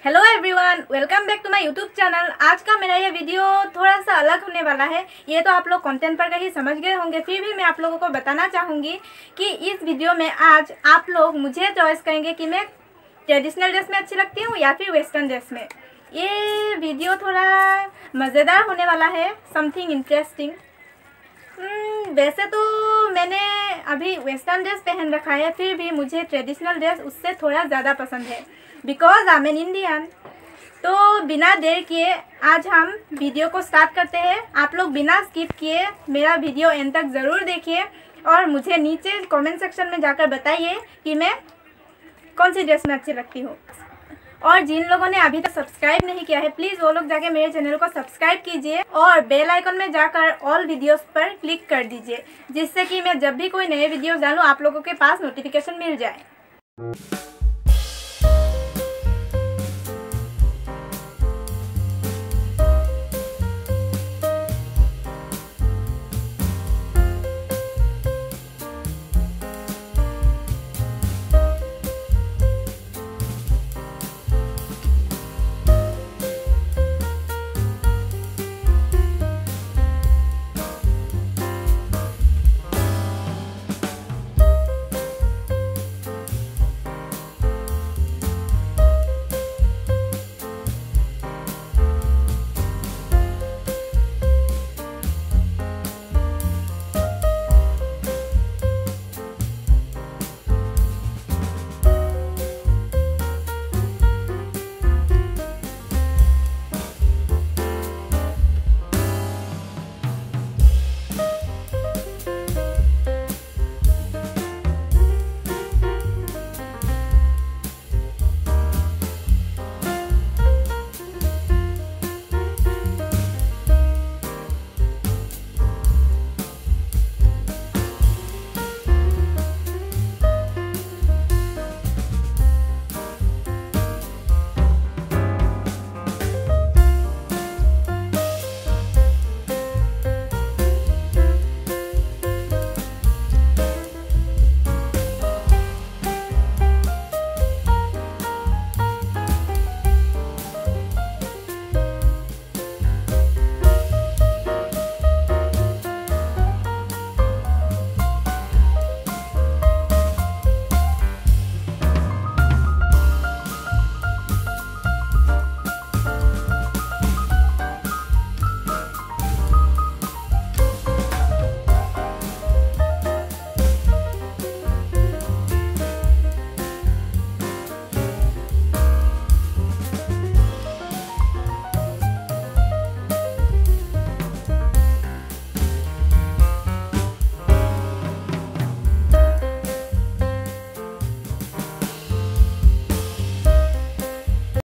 Hello everyone, welcome back to my YouTube channel. आज का मेरा ये वीडियो थोड़ा सा अलग होने वाला है। ये तो आप लोग कंटेंट पर ही समझ गए होंगे, फिर भी मैं आप लोगों को बताना चाहूँगी कि इस वीडियो में आज आप लोग मुझे चॉइस करेंगे कि मैं ट्रेडिशनल ड्रेस में अच्छी लगती हूँ या फिर वेस्टर्न ड्रेस में। ये वीडियो थोड़ा मज़ेदार होने वाला है, समथिंग इंटरेस्टिंग। वैसे तो मैंने अभी वेस्टर्न ड्रेस पहन रखा है, फिर भी मुझे ट्रेडिशनल ड्रेस उससे थोड़ा ज़्यादा पसंद है because I am an Indian. तो बिना देर किए आज हम वीडियो को स्टार्ट करते हैं। आप लोग बिना स्किप किए मेरा वीडियो एंड तक ज़रूर देखिए और मुझे नीचे कमेंट सेक्शन में जाकर बताइए कि मैं कौन सी ड्रेस में अच्छी लगती हूँ। और जिन लोगों ने अभी तक सब्सक्राइब नहीं किया है, प्लीज़ वो लोग जाके मेरे चैनल को सब्सक्राइब कीजिए और बेल आइकन में जाकर ऑल वीडियोस पर क्लिक कर दीजिए, जिससे कि मैं जब भी कोई नए वीडियोस डालूँ आप लोगों के पास नोटिफिकेशन मिल जाए।